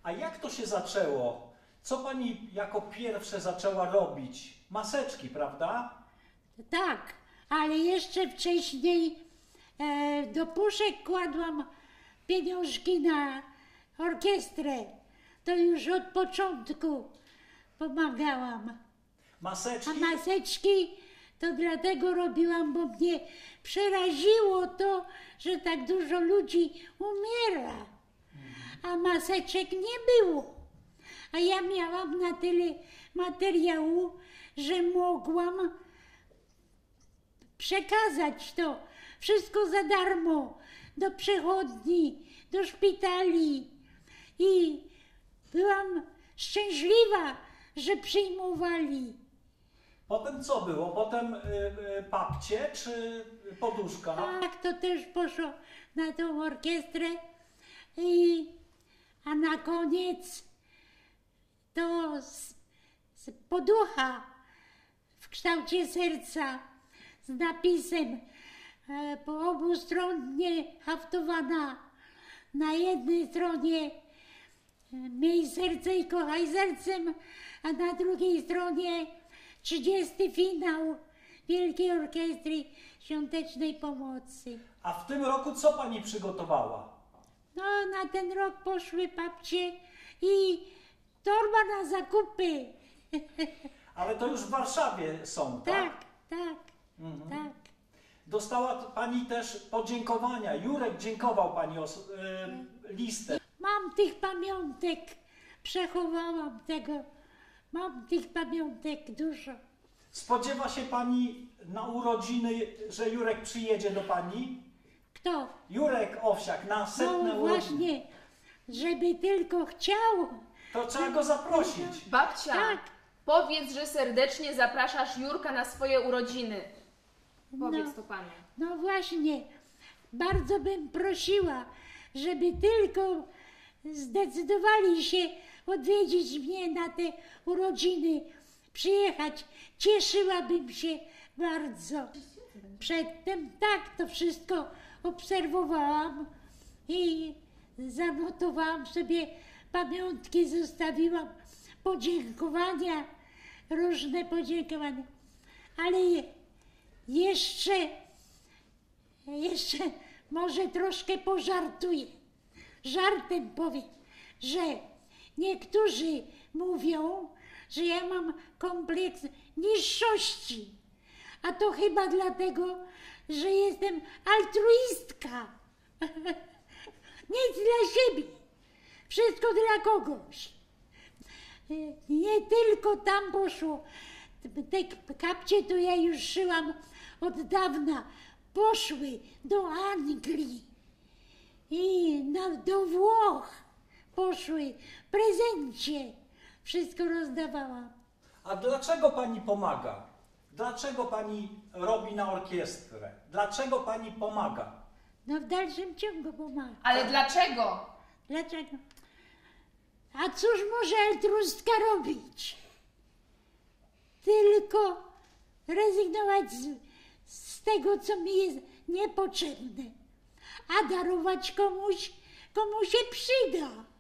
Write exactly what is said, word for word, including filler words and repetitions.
A jak to się zaczęło? Co pani jako pierwsze zaczęła robić? Maseczki, prawda? Tak, ale jeszcze wcześniej e, do puszek kładłam pieniążki na orkiestrę. To już od początku pomagałam. Maseczki? A maseczki to dlatego robiłam, bo mnie przeraziło to, że tak dużo ludzi umiera, a maseczek nie było. A ja miałam na tyle materiału, że mogłam przekazać to wszystko za darmo do przychodni, do szpitali i byłam szczęśliwa, że przyjmowali. Potem co było? Potem y, y, papcie czy poduszka? Tak, to też poszło na tą orkiestrę i a na koniec to z, z poducha w kształcie serca z napisem e, po obu stronnie haftowana. Na jednej stronie e, miej serce i kochaj sercem, a na drugiej stronie trzydziesty finał Wielkiej Orkiestry Świątecznej Pomocy. A w tym roku co pani przygotowała? No, na ten rok poszły papcie i torba na zakupy. Ale to już w Warszawie są, tak? Tak, tak, Mhm. tak. Dostała pani też podziękowania. Jurek dziękował pani o y, listę. Mam tych pamiątek, przechowałam tego. Mam tych pamiątek dużo. Spodziewa się pani na urodziny, że Jurek przyjedzie do pani? Kto? Jurek Owsiak na setne No urodziny. właśnie, żeby tylko chciał. To trzeba go zaprosić. Babcia, Tak. powiedz, że serdecznie zapraszasz Jurka na swoje urodziny. Powiedz No. to panu. No właśnie, bardzo bym prosiła, żeby tylko zdecydowali się odwiedzić mnie na te urodziny, przyjechać. Cieszyłabym się bardzo. Przedtem tak to wszystko obserwowałam i zanotowałam sobie pamiątki, zostawiłam podziękowania, różne podziękowania. Ale jeszcze, jeszcze może troszkę pożartuję. Żartem powiem, że niektórzy mówią, że ja mam kompleks niższości. A to chyba dlatego, że jestem altruistka. Nic dla siebie, wszystko dla kogoś. Nie tylko tam poszło. Te kapcie to ja już szyłam od dawna. Poszły do Anglii i na, do Włoch poszły w prezencie. Wszystko rozdawałam. A dlaczego pani pomaga? Dlaczego pani robi na orkiestrę? Dlaczego pani pomaga? No w dalszym ciągu pomagam. Ale dlaczego? Dlaczego? A cóż może altruistka robić? Tylko rezygnować z, z tego, co mi jest niepotrzebne, a darować komuś, komu się przyda.